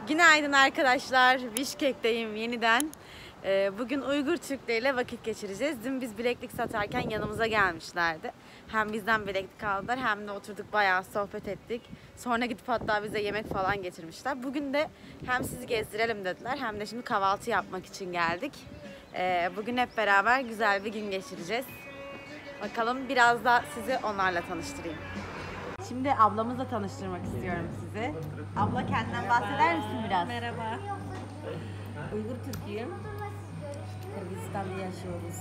Günaydın arkadaşlar. Bişkek'teyim yeniden. Bugün Uygur Türkleriyle vakit geçireceğiz. Dün biz bileklik satarken yanımıza gelmişlerdi. Hem bizden bileklik aldılar hem de oturduk bayağı sohbet ettik. Sonra gidip hatta bize yemek falan getirmişler. Bugün de hem sizi gezdirelim dediler hem de şimdi kahvaltı yapmak için geldik. Bugün hep beraber güzel bir gün geçireceğiz. Bakalım biraz da sizi onlarla tanıştırayım. Şimdi ablamızla tanıştırmak istiyorum sizi. Abla kendinden bahseder misin biraz? Merhaba. Uygur Türk'üyüm. Kırgızistan'da yaşıyoruz.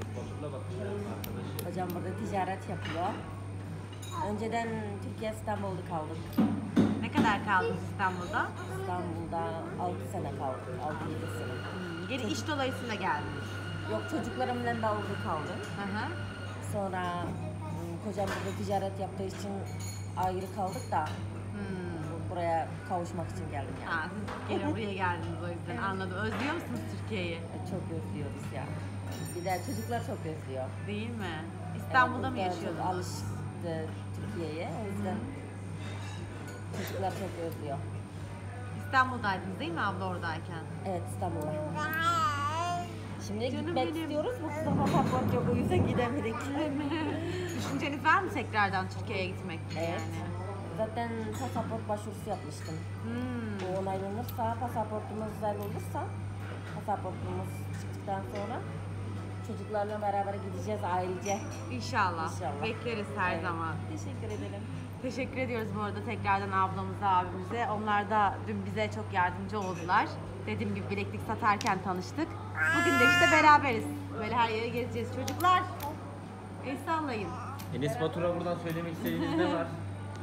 Hocam burada ticaret yapıyor. Önceden Türkiye İstanbul'da kaldık. Ne kadar kaldınız İstanbul'da? İstanbul'da 6 sene kaldık. 6-7 sene. Geri iş dolayısıyla geldiniz. Yok, çocuklarımla da orada kaldım. Sonra kocam burada ticaret yaptığı için ayrı kaldık da buraya kavuşmak için geldim yani. Siz gene buraya geldiniz o yüzden. Evet. Anladım. Özlüyor musunuz Türkiye'yi? Çok özlüyoruz ya. Bir de çocuklar çok özlüyor. Değil mi? İstanbul'da mı yaşıyordunuz? Çok alıştı Türkiye'ye. O yüzden çocuklar çok özlüyor. İstanbul'daydınız değil mi abla oradayken? Evet, İstanbul'da. Şimdi gitmek istiyoruz. Bu kızda pasaport yok, o yüzden gidemedik. Düşünceniz var mı tekrardan Türkiye'ye gitmek? Evet. Yani? Zaten pasaport başvurusu yapmıştım. Bu onaylanırsa, pasaportumuz güzel olursa, pasaportumuz çıktıktan sonra çocuklarla beraber gideceğiz ailece. İnşallah. Bekleriz her zaman. Teşekkür ederim. Teşekkür ediyoruz bu arada tekrardan ablamıza, abimize. Onlar da dün bize çok yardımcı oldular. Dediğim gibi bileklik satarken tanıştık. Bugün de işte beraberiz. Böyle her yere gezeceğiz. Çocuklar, el sallayın. Enes Batur'a buradan söylemek istediğiniz ne var?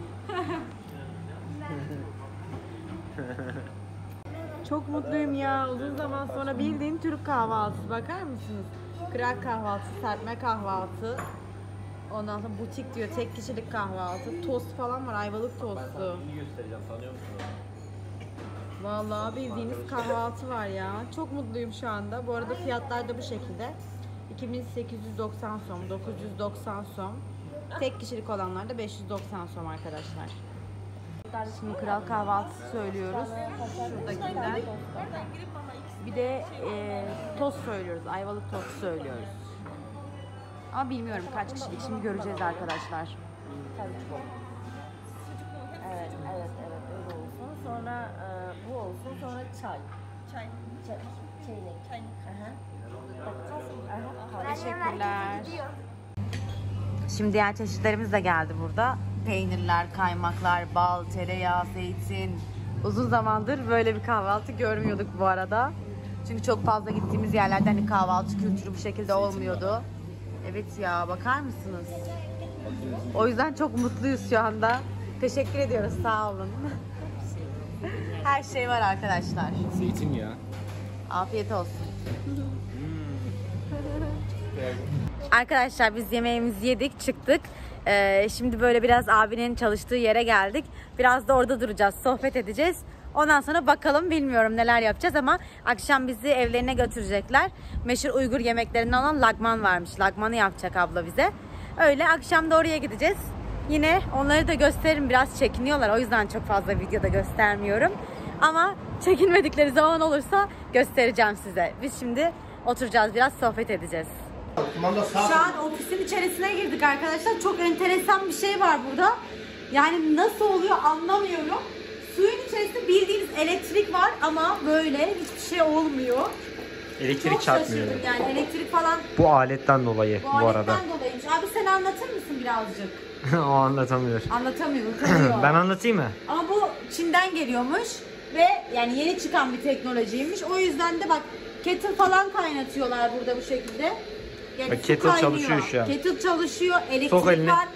Çok mutluyum ya. Uzun zaman sonra bildiğin Türk kahvaltısı. Bakar mısınız? Kırak kahvaltısı, serpme kahvaltı. Ondan sonra butik diyor, tek kişilik kahvaltı. Tost falan var, ayvalık tostu. İyi göstereceğim, tanıyor musun onu? Vallahi bildiğiniz kahvaltı var ya. Çok mutluyum şu anda. Bu arada fiyatlar da bu şekilde. 2890 som, 990 som. Tek kişilik olanlar da 590 som arkadaşlar. Şimdi kral kahvaltısı söylüyoruz. Şuradakinden. Bir de tost söylüyoruz. Ayvalık tostu söylüyoruz. Ama bilmiyorum kaç kişilik. Şimdi göreceğiz arkadaşlar. Evet, öyle olsun. Sonra bu olsun, sonra çay. Çaylık. Teşekkürler. Şimdi diğer çeşitlerimiz de geldi burada. Peynirler, kaymaklar, bal, tereyağı, zeytin. Uzun zamandır böyle bir kahvaltı görmüyorduk bu arada. Çünkü çok fazla gittiğimiz yerlerde hani kahvaltı kültürü bu şekilde olmuyordu. Evet ya, bakar mısınız? O yüzden çok mutluyuz şu anda. Teşekkür ediyoruz, sağ olun. Her şey var arkadaşlar. Zeytinyağı. Afiyet olsun. Arkadaşlar biz yemeğimizi yedik, çıktık. Şimdi böyle biraz abinin çalıştığı yere geldik. Biraz da orada duracağız, sohbet edeceğiz. Ondan sonra bakalım, bilmiyorum neler yapacağız ama akşam bizi evlerine götürecekler. Meşhur Uygur yemeklerinden olan lagman varmış. Lagmanı yapacak abla bize. Öyle akşam da oraya gideceğiz. Yine onları da gösteririm, biraz çekiniyorlar. O yüzden çok fazla videoda göstermiyorum. Ama çekinmedikleri zaman olursa göstereceğim size. Biz şimdi oturacağız, biraz sohbet edeceğiz. Şu an ofisin içerisine girdik arkadaşlar. Çok enteresan bir şey var burada. Yani nasıl oluyor anlamıyorum. Suyun içerisinde bildiğiniz elektrik var ama böyle hiçbir şey olmuyor. Elektrik çok çarpmıyor. Yani elektrik falan. Bu aletten dolayı bu arada. Bu aletten dolayıymış. Abi sen anlatır mısın birazcık? O anlatamıyor. Anlatamıyor, utanıyor. Ben anlatayım mı? Ama bu Çin'den geliyormuş ve yani yeni çıkan bir teknolojiymiş. O yüzden de bak kettle falan kaynatıyorlar burada bu şekilde. Yani bak, kettle çalışıyor şu an. Kettle çalışıyor, elektrik Sok elini. var.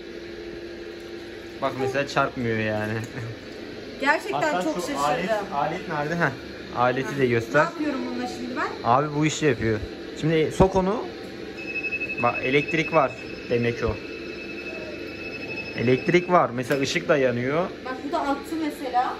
Bak mesela çarpmıyor yani. Gerçekten hatta çok şaşırdım. Alet nerede? Heh. Aleti de Ne göster. yapıyorum bununla şimdi ben? Abi bu işi yapıyor. Şimdi sok onu. Bak elektrik var demek o. Elektrik var. Mesela ışık da yanıyor. Bak bu da attı mesela.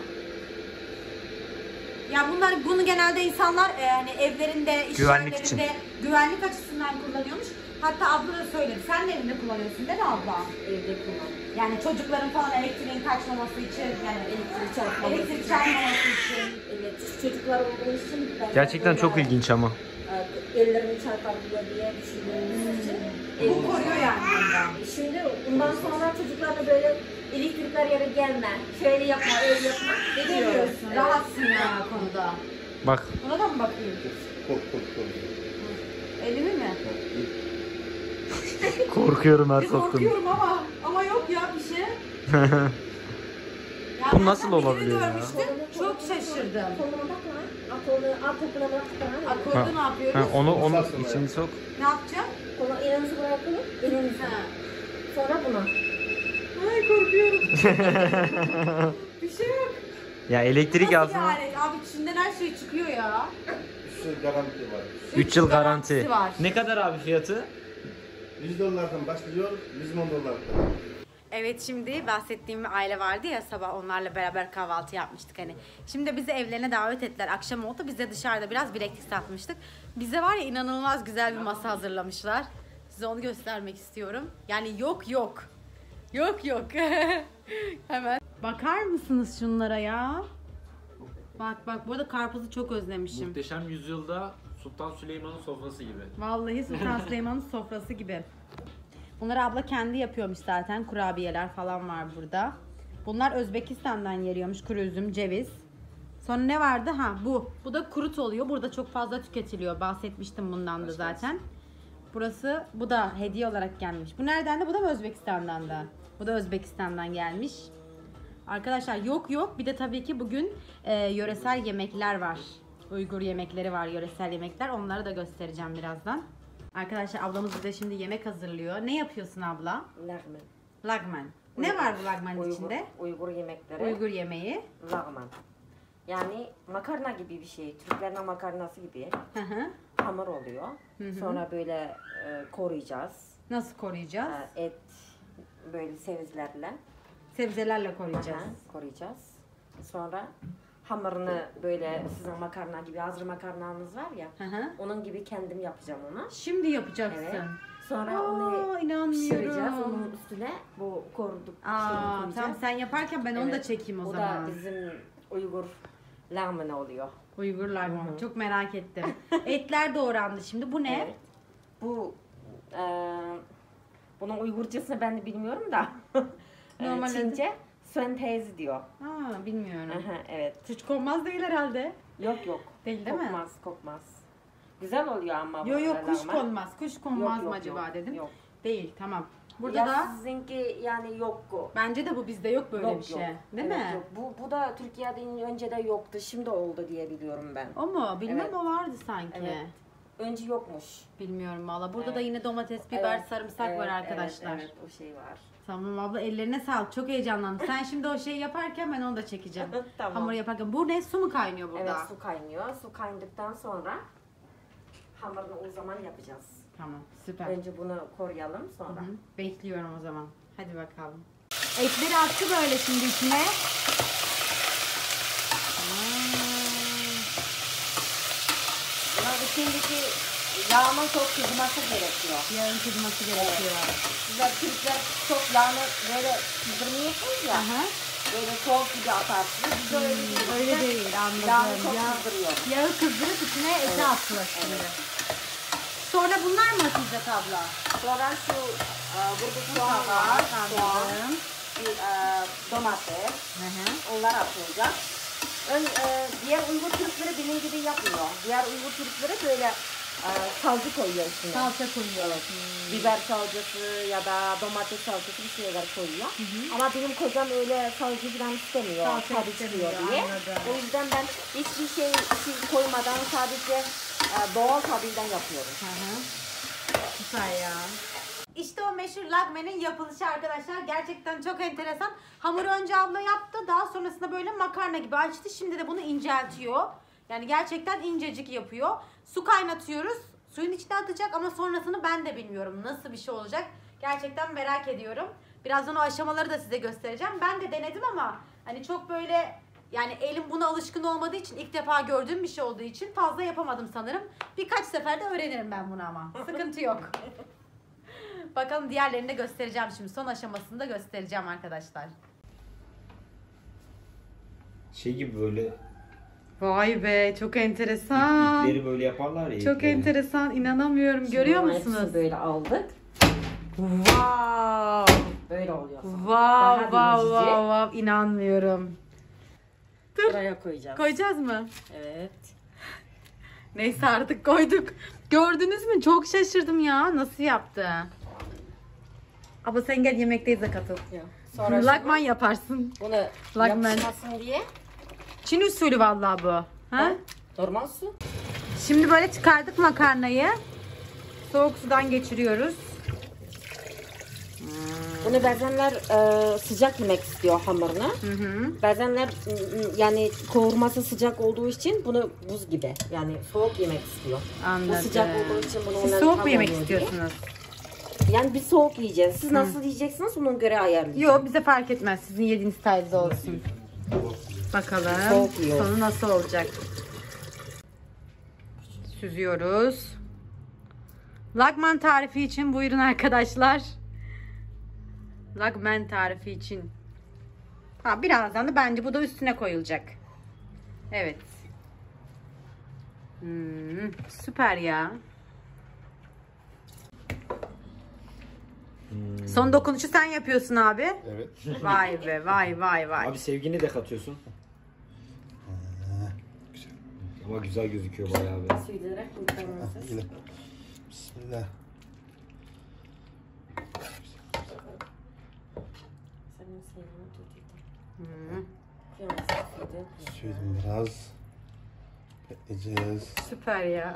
Ya bunu genelde insanlar yani evlerinde, iş güvenlik için. güvenlik açısından kullanıyormuş. Hatta abla da söyledi. Sen de evinde kullanıyorsun değil mi abla? Evde kullan. Yani çocukların falan elektriğin kaçmaması için, yani elektrik çalmaması için. Evet, çocuklar olduğu için ben Gerçekten çok ilginç ama. ellerini çarpabiliyor diye düşündüğümüz için. Bu koruyor yani bundan. Şimdi bundan sonra çocuklarla böyle elektrikler yere gelme, şöyle yapma, öyle yapma Demiyorsun. Evet. Rahatsın ya konuda. Bak. Buna da mı bakayım? Kork. Elimi mi? Korkuyorum her soktuğum. Korkuyorum ama yok ya bir şey. Ya Bu ben nasıl birini olabiliyor ya? görmüştüm, çok şaşırdım. Koluna bakma. Koluna bakma. Akordu ne yapıyoruz? Ha, onu içini sok. Ne yapacağım? Kolu elinizi bırakın. Elinizi. Ha. Sonra buna. Ay korkuyorum. Bir şey yok. Ya elektrik Nasıl bir aslında alet? Abi içinden her şey çıkıyor ya. Şu garanti var. 3 yıl garanti. var. Ne kadar abi fiyatı? $100'dan başlıyor, bizim $10'dan. Evet, şimdi bahsettiğim bir aile vardı ya, sabah onlarla beraber kahvaltı yapmıştık hani. Şimdi bizi evlerine davet ettiler. Akşam oldu, biz de dışarıda biraz bileklik satmıştık. Bize var ya inanılmaz güzel bir masa hazırlamışlar. Size onu göstermek istiyorum. Yani yok. Hemen. Bakar mısınız şunlara ya? Bak burada karpuzu çok özlemişim. Muhteşem Yüzyılda Sultan Süleyman'ın sofrası gibi. Vallahi Sultan Süleyman'ın sofrası gibi. Bunları abla kendi yapıyormuş zaten. Kurabiyeler falan var burada. Bunlar Özbekistan'dan geliyormuş. Kuru üzüm, ceviz. Sonra ne vardı? Ha bu. Bu da kurut oluyor. Burada çok fazla tüketiliyor. Bahsetmiştim bundan da zaten. Burası, bu da hediye olarak gelmiş. Bu nereden de? Bu da mı Özbekistan'dan da? Bu da Özbekistan'dan gelmiş. Arkadaşlar yok. Bir de tabii ki bugün yöresel yemekler var. Uygur yemekleri var, yöresel yemekler. Onları da göstereceğim birazdan. Arkadaşlar ablamız bize şimdi yemek hazırlıyor. Ne yapıyorsun abla? Lagman. Lagman. Ne var bu lagmanın içinde? Uygur yemekleri. Uygur yemeği. Lagman. Yani makarna gibi bir şey. Türklerin makarnası gibi. Hı hı. Hamur oluyor. Sonra böyle koruyacağız. Nasıl koruyacağız? Et böyle sebzelerle. Sebzelerle koruyacağız. Koruyacağız. Sonra hamurunu böyle sizin makarna gibi hazır makarnanız var ya. Hı hı. Onun gibi kendim yapacağım onu. Şimdi yapacaksın. Evet. Sonra Aa, onu inanmıyorum. pişireceğiz. Onun üstüne bu koruduk Aa, koyacağız. tamam sen yaparken ben onu da Evet. çekeyim o Bu zaman. da bizim Uygur lahmacun oluyor. Uygur lagman. Çok merak ettim. Etler doğrandı şimdi. Bu ne? Evet. Bu bunun Uygurcasını ben de bilmiyorum da. Normal Çince Söntezi diyor. Aa, bilmiyorum. Aha, evet. Hiç konmaz değil herhalde. Yok. Değil mi? Kokmaz. Güzel oluyor ama. Yok kuş lahmacun. konmaz. Kuş konmaz mı acaba dedim. Yok. Değil, tamam. Burada Ya da sizinki yani yok. bence de bu bizde yok böyle bir şey. Değil Evet, mi? Yok. Bu da Türkiye'de önce de yoktu. Şimdi oldu diye biliyorum ben. O mu? Bilmem, Evet. o vardı sanki. Evet. Önce yokmuş. Bilmiyorum valla. Burada da Evet. yine domates, biber, Evet, sarımsak var evet, arkadaşlar. Evet, o şey var. Tamam abla, ellerine sağlık. Çok heyecanlandım. Sen şimdi o şeyi yaparken ben onu da çekeceğim. Tamam. Hamur yaparken. Bu ne? Su mu kaynıyor burada? Evet, su kaynıyor. Su kaynadıktan sonra hamurunu o zaman yapacağız. Tamam, süper. Önce bunu koruyalım sonra. Hı, bekliyorum o zaman. Hadi bakalım. Etleri attı böyle şimdi içine. Bunun içindeki yağın çok kızması gerekiyor. Yağın kızması gerekiyor. Sizler Türkler çok yağını böyle kızdırmıyorsunuz ya. Aha. Böyle soğuk gibi atarsınız. Biz öyle değil. Öyle değil, anladım. Yağını çok Yağ- kızdırıyor. Yağı kızdırıp içine eti attılar şimdi. Sonra bunlar mı atılacak abla? Sonra şu burada soğan var. Soğan, Anladım. bir, domates. Hı hı. Onlar atılacak. Diğer Uygur Türkleri benim gibi yapmıyor. Diğer Uygur Türkleri böyle salça koyuyor üstüne. Salça koyuyor. Biber salçası ya da domates salçası bir şeyler koyuyor. Ama benim kocam öyle salça falan istemiyor. Salça Tadı istemiyor, çıkıyor diye. anladım. O yüzden ben hiçbir şey koymadan sadece doğal tadıyla yapıyorum. Hı hı. Süper ya. İşte o meşhur lagmenin yapılışı arkadaşlar. Gerçekten çok enteresan. Hamuru önce abla yaptı. Daha sonrasında böyle makarna gibi açtı. Şimdi de bunu inceltiyor. Yani gerçekten incecik yapıyor. Su kaynatıyoruz. Suyun içine atacak ama sonrasını ben de bilmiyorum. Nasıl bir şey olacak? Gerçekten merak ediyorum. Birazdan o aşamaları da size göstereceğim. Ben de denedim ama hani çok böyle, yani elim buna alışkın olmadığı için, ilk defa gördüğüm bir şey olduğu için fazla yapamadım sanırım. Birkaç seferde öğrenirim ben bunu ama. Sıkıntı yok. Bakalım diğerlerini de göstereceğim şimdi. Son aşamasını da göstereceğim arkadaşlar. Şey gibi böyle Vay be, çok enteresan. ipleri böyle yaparlar ya. Çok ipleri. enteresan, inanamıyorum. Görüyor Bunun musunuz? hepsini böyle aldık. Wow. Böyle oluyor. Wow, wow, wow, wow. İnanmıyorum. Buraya koyacağız. Koyacağız mı? Evet. Neyse artık koyduk. Gördünüz mü? Çok şaşırdım ya. Nasıl yaptı? Abla sen gel yemekteyiz de katıl. Sonra Lagman yaparsın. bunu Lagman. yapışmasın diye. Çin usulü vallahi bu. Ha? Normal su. Şimdi böyle çıkardık makarnayı. Soğuk sudan geçiriyoruz. Bunu bazenler sıcak yemek istiyor hamurunu. Bazenler yani kavurması sıcak olduğu için bunu buz gibi yani soğuk yemek istiyor. Anladım. Bu sıcak olduğu için bunu Siz ondan soğuk tam mu yemek oluyor diye. istiyorsunuz? Yani biz soğuk yiyeceğiz. Siz nasıl yiyeceksiniz ona göre ayarlayacağız. Yok, bize fark etmez. Sizin yediğiniz tarzda olsun. Bakalım Soğuk yiyor. sonu nasıl olacak. Süzüyoruz. Lagman tarifi için buyurun arkadaşlar. Lagman tarifi için. Ha, birazdan da bence bu da üstüne koyulacak. Evet. Süper ya. Son dokunuşu sen yapıyorsun abi. Evet. Vay be, vay vay vay. Abi sevgini de katıyorsun. Ama güzel gözüküyor bayağı be. Süzdürerek kurtarması. Yine. Bismillah. Senin sevgini tutuydu. Sürdüm biraz. Bekleyeceğiz. Süper ya.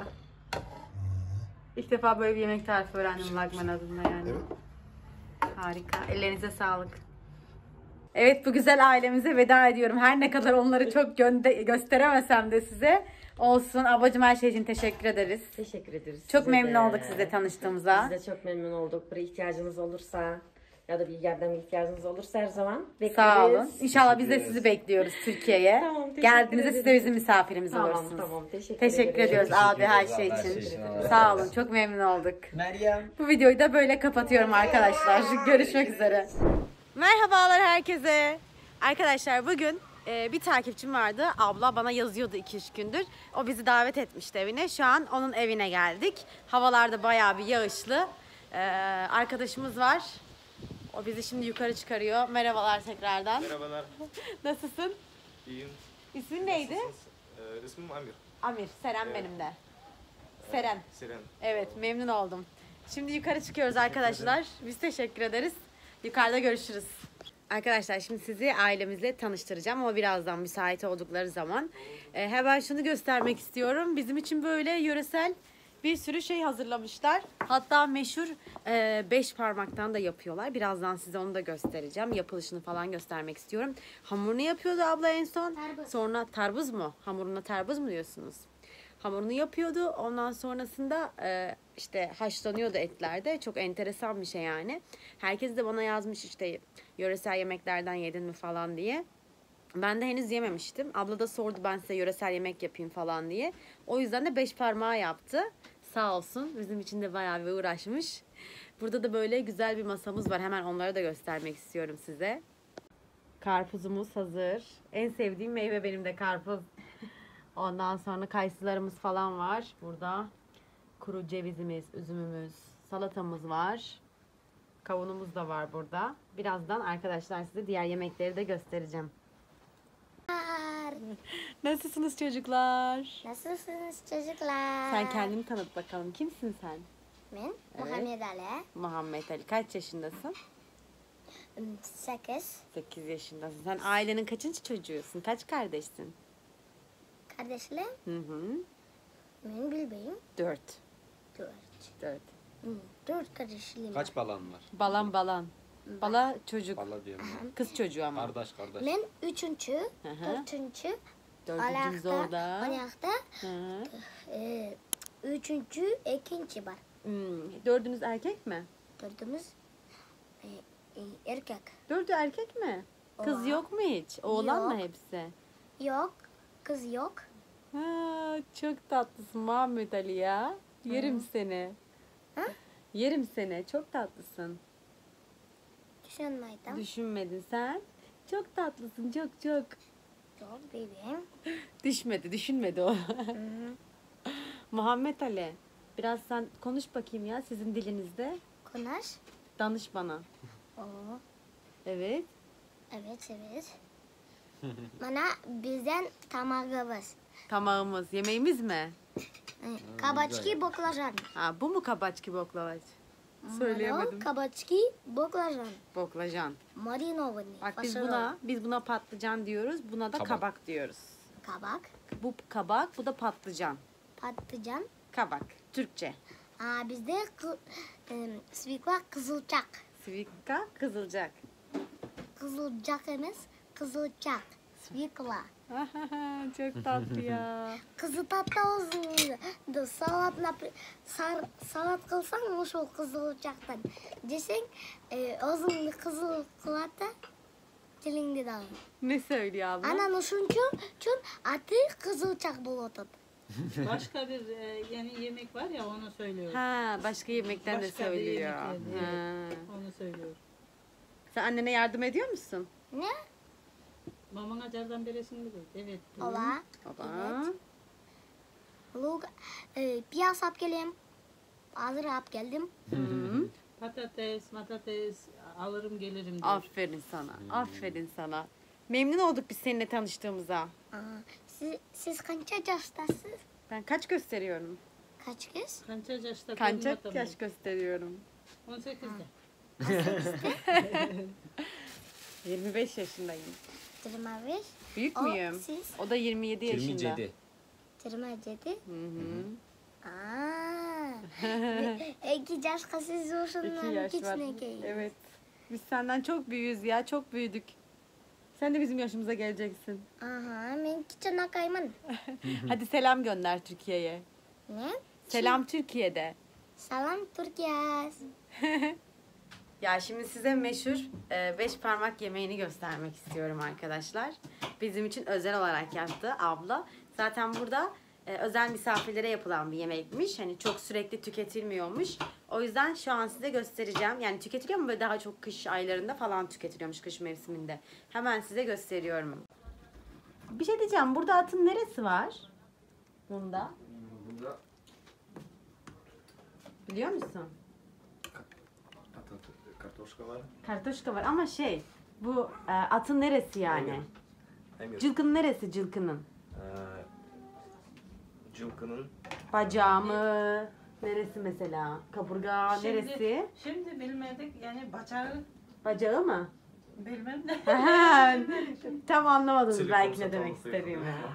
İlk defa böyle bir yemek tarifi öğrendim Lagman adında yani. Evet. Harika. Ellerinize sağlık. Evet, bu güzel ailemize veda ediyorum. Her ne kadar onları çok gösteremesem de size. Olsun. Ablacığım, her şey için teşekkür ederiz. Teşekkür ederiz. Çok size memnun de. olduk sizle tanıştığımıza. Biz de çok memnun olduk. Bir ihtiyacınız olursa ya da bir yardım ihtiyacınız olursa her zaman bekleriz. Sağ olun. İnşallah biz de sizi bekliyoruz Türkiye'ye. Tamam, teşekkür Geldiğinizde ederim. siz de bizim misafirimiz Tamam, olursunuz. tamam. Teşekkür Teşekkür ederim. ediyoruz abi her şey Her şey için. için. Sağ olun. Çok memnun olduk. Meryem. Bu videoyu da böyle kapatıyorum arkadaşlar. Görüşmek üzere. Merhabalar herkese. Arkadaşlar bugün bir takipçim vardı. Abla bana yazıyordu 2-3 gündür. O bizi davet etmişti evine. Şu an onun evine geldik. Havalar da bayağı bir yağışlı. Arkadaşımız var. O bizi şimdi yukarı çıkarıyor. Merhabalar tekrardan. Merhabalar, Nasılsın? iyiyim. İsmin neydi? İsmim Amir. Amir. Seren benim de. Seren. Seren. Evet, memnun oldum. Şimdi yukarı çıkıyoruz arkadaşlar. Biz teşekkür ederiz. Yukarıda görüşürüz. Arkadaşlar şimdi sizi ailemizle tanıştıracağım ama birazdan müsait oldukları zaman. Hemen şunu göstermek istiyorum. Bizim için böyle yöresel bir sürü şey hazırlamışlar. Hatta meşhur 5 parmaktan da yapıyorlar. Birazdan size onu da göstereceğim. Yapılışını falan göstermek istiyorum. Hamurunu yapıyordu abla en son. Sonra tarbuz mu? Hamuruna tarbuz mu diyorsunuz? Hamurunu yapıyordu. Ondan sonrasında işte haşlanıyordu etlerde. Çok enteresan bir şey yani. Herkes de bana yazmış işte yöresel yemeklerden yedin mi falan diye. Ben de henüz yememiştim. Abla da sordu ben size yöresel yemek yapayım falan diye. O yüzden de 5 parmağı yaptı. Sağ olsun. Bizim için de bayağı bir uğraşmış. Burada da böyle güzel bir masamız var. Hemen onları da göstermek istiyorum size. Karpuzumuz hazır. En sevdiğim meyve benim de karpuz. Ondan sonra kayısılarımız falan var burada. Kuru cevizimiz, üzümümüz, salatamız var. Kavunumuz da var burada. Birazdan arkadaşlar size diğer yemekleri de göstereceğim. Nasılsınız çocuklar? Nasılsınız çocuklar? Sen kendini tanıt bakalım. Kimsin sen? Ben Muhammed Ali. Muhammed Ali. Kaç yaşındasın? 8. 8 yaşındasın. Sen ailenin kaçıncı çocuğusun? Kaç kardeşsin? Kardeşlerim Hı. ben bilmiyorum. 4. 4. 4. 4 kardeşlerim. Kaç balan var? Balan. Bala çocuk. Bala diyorum. Kız çocuğu ama. Kardeş. Ben 3. 4. Dördüncümüz orada. Ayakta. Hı. 3. 2. var. Dördünüz erkek mi? 4'ümüz erkek. Dördü erkek mi? Kız Oha. yok mu hiç? Oğlan mı Yok. hepsi? Yok. Kız yok. Ha, çok tatlısın Muhammed Ali ya. Yerim seni. Ha? Yerim seni. Çok tatlısın. Düşünmedim. Düşünmedin sen. Çok tatlısın. Çok çok. Yok bebeğim. Düşünmedi o. Muhammed Ali. Biraz sen konuş bakayım ya sizin dilinizde. Konuş. Danış bana. Oo. Evet. Evet evet. Bana bizden tamağımız. Tamamımız. Yemeğimiz mi? Kabaçki boklajan. Ha, bu mu kabaçki boklavaç? Söyleyemedim. Kabaçki boklajan. Boklajan. Marinovani. Bak biz buna patlıcan diyoruz. Buna da kabak diyoruz. Kabak. Bu kabak, bu da patlıcan. Patlıcan. Kabak. Türkçe. Bizde svikla kızılcak. Sivika, kızılcak. Kızılcakımız kızılcak. Svikla. Çok tatlı ya. Kızı tatlı olsun. Salat kılsan şu kızılcaktan. Desen ağzını kızıl kılata dilinde dağın. Ne söylüyor abla? Anan şuncu çün atı kızılcak bulutud. Başka bir yeni yemek var ya onu söylüyor. Ha, başka yemekten de Başka bir söylüyor. yemek, evet. Ha. Onu söylüyor. Sen annene yardım ediyor musun? Ne? Mamana acardan beresini bilir. Evet. Ola. Baba. Lug piyaz ap geleyim. Hazır ap geldim. Patates alırım gelirim diyor. Aferin sana. Aferin sana. Memnun olduk biz seninle tanıştığımıza. Siz kaç yaştasınız? Ben kaç gösteriyorum? Kaç kız? Kança yaşta Kaç yaş gösteriyorum? 18'de. 25 yaşındayım. 25. Büyük O, müyüm? siz? O da 27 yaşında. 27. 27. Hı. İki yaş siz 2 olsunlar. yaş var. Evet. Biz senden çok büyüğüz ya. Çok büyüdük. Sen de bizim yaşımıza geleceksin. Aha, ben küçük nakayman. Hadi selam gönder Türkiye'ye. Ne? Selam Türkiye'de. Salam Türkiye. Ya şimdi size meşhur 5 parmak yemeğini göstermek istiyorum arkadaşlar. Bizim için özel olarak yaptı abla. Zaten burada özel misafirlere yapılan bir yemekmiş. Hani çok sürekli tüketilmiyormuş. O yüzden şu an size göstereceğim. Yani tüketiliyor mu böyle daha çok kış aylarında falan tüketiliyormuş, kış mevsiminde. Hemen size gösteriyorum. Bir şey diyeceğim. Burada atın neresi var? Bunda. Bunda Biliyor musun? kartoşka var. Kartoşka var ama bu atın neresi yani? Emir. Cılkının neresi cılkının? Cılkının Bacağı mı? Neresi mesela? Kaburga neresi? Şimdi bilmedik yani Bacağı mı? bilmem ne. Tam anlamadınız Silikon belki ne sapan demek olsa istediğimi. yapılır.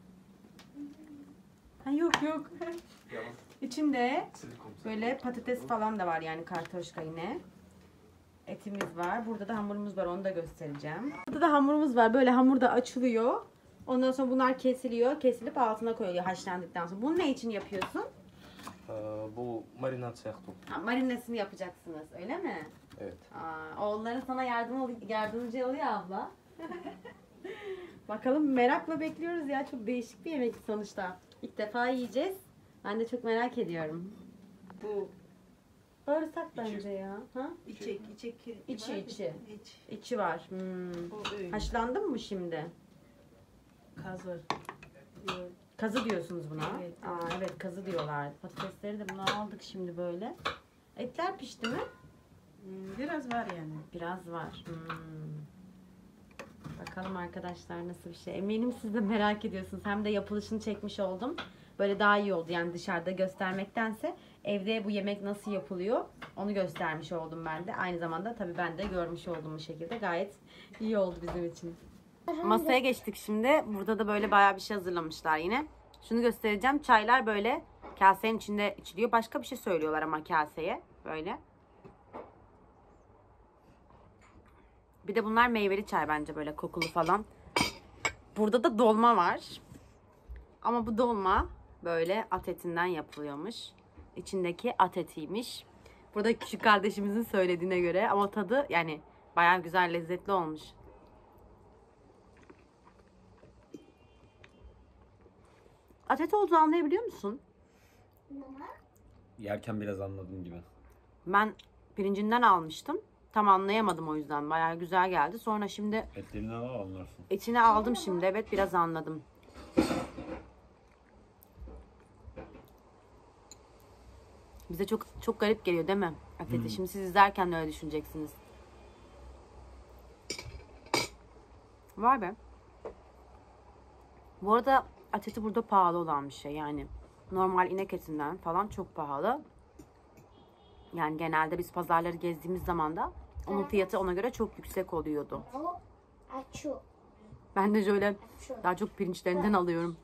Ha, yok. Yalan. İçinde Silikon. böyle patates falan da var yani kartoşka yine. Etimiz var. Burada da hamurumuz var. Onu da göstereceğim. Burada da hamurumuz var. Böyle hamur da açılıyor. Ondan sonra bunlar kesiliyor. Kesilip altına koyuluyor haşlandıktan sonra. Bunu ne için yapıyorsun? Bu marinat yaktım. Ha, marinesini yapacaksınız. Öyle mi? Evet. Oğulların sana yardımcı oluyor abla. Bakalım merakla bekliyoruz ya. Çok değişik bir yemek sonuçta. İlk defa yiyeceğiz. Ben de çok merak ediyorum. Bu Bağırsak bence ya. Ha? içi. İçi var. Haşlandı mı bu şimdi? Kazır. Kazı diyorsunuz buna. Evet. Evet kazı diyorlar. Patatesleri de buna aldık şimdi böyle. Etler pişti mi? Biraz var yani. Biraz var. Bakalım arkadaşlar nasıl bir şey. Eminim siz de merak ediyorsunuz. Hem de yapılışını çekmiş oldum. Böyle daha iyi oldu yani dışarıda göstermektense evde bu yemek nasıl yapılıyor onu göstermiş oldum ben de. Aynı zamanda tabii ben de görmüş olduğum bu şekilde gayet iyi oldu bizim için. Masaya geçtik şimdi. Burada da böyle bayağı bir şey hazırlamışlar yine. Şunu göstereceğim. Çaylar böyle kasenin içinde içiliyor. Başka bir şey söylüyorlar ama kaseye. Böyle. Bir de bunlar meyveli çay bence böyle kokulu falan. Burada da dolma var. Ama bu dolma böyle at etinden yapılıyormuş. İçindeki at etiymiş. Burada küçük kardeşimizin söylediğine göre ama tadı yani bayağı güzel lezzetli olmuş. At eti olduğunu anlayabiliyor musun? Yerken biraz anladım gibi. Ben pirincinden almıştım. Tam anlayamadım o yüzden. Bayağı güzel geldi. Sonra şimdi Etlerinden anlarsın. içine aldım şimdi. Evet biraz anladım. Bize çok garip geliyor değil mi? Afiyet. Şimdi siz izlerken de öyle düşüneceksiniz. Vay be. Bu arada at eti burada pahalı olan bir şey. Yani normal inek etinden falan çok pahalı. Yani genelde biz pazarları gezdiğimiz zaman da onun fiyatı ona göre çok yüksek oluyordu. Açu. Ben de şöyle daha çok pirinçlerinden alıyorum.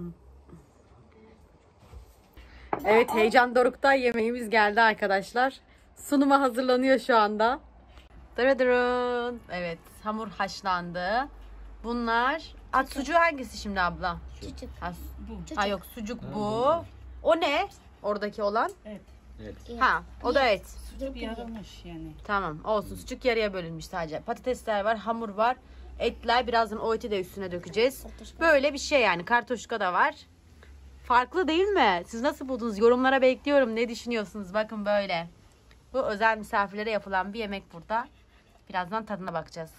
Evet, heyecan dorukta yemeğimiz geldi arkadaşlar. Sunuma hazırlanıyor şu anda. Dırıdırın. Evet, hamur haşlandı. Bunlar at sucuğu hangisi şimdi abla? Çocuk. Ha yok, sucuk bu. O ne? Oradaki olan? Evet. Ha, o da et. Sucuk yarılmış yani. Tamam, olsun. Sucuk yarıya bölünmüş sadece. Patatesler var, hamur var, etler. Birazdan o eti de üstüne dökeceğiz. Böyle bir şey yani. Kartoşka da var. Farklı değil mi? Siz nasıl buldunuz? Yorumlara bekliyorum. Ne düşünüyorsunuz? Bakın böyle. Bu özel misafirlere yapılan bir yemek burada. Birazdan tadına bakacağız.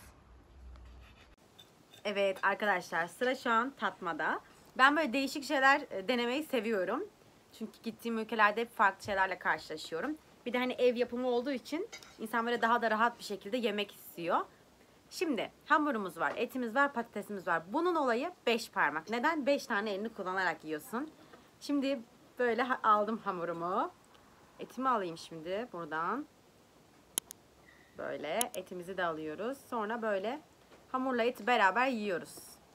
Evet arkadaşlar, sıra şu an tatmada. Ben böyle değişik şeyler denemeyi seviyorum. Çünkü gittiğim ülkelerde hep farklı şeylerle karşılaşıyorum. Bir de hani ev yapımı olduğu için insan böyle daha da rahat bir şekilde yemek istiyor. Şimdi hamurumuz var, etimiz var, patatesimiz var. Bunun olayı 5 parmak. Neden? 5 tane elini kullanarak yiyorsun. Şimdi böyle aldım hamurumu. Etimi alayım şimdi buradan. Böyle etimizi de alıyoruz. Sonra böyle hamurla eti beraber yiyoruz.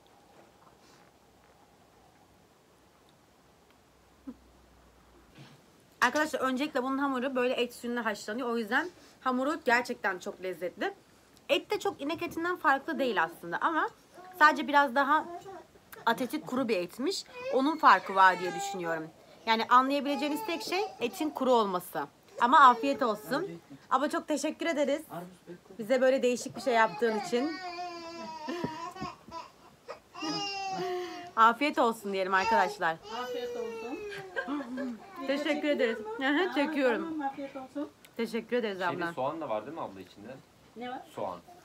Arkadaşlar öncelikle bunun hamuru böyle et suyunda haşlanıyor. O yüzden hamuru gerçekten çok lezzetli. Et de çok inek etinden farklı değil aslında ama sadece biraz daha at eti kuru bir etmiş. Onun farkı var diye düşünüyorum. Yani anlayabileceğiniz tek şey etin kuru olması. Ama afiyet olsun. Ama çok teşekkür ederiz. Bize böyle değişik bir şey yaptığın için. Afiyet olsun diyelim arkadaşlar. Afiyet olsun. Teşekkür ederiz. Çekiyorum. Tamam, afiyet olsun. Teşekkür ederiz abla. Soğan da var değil mi abla içinde? Ne var? Soğan.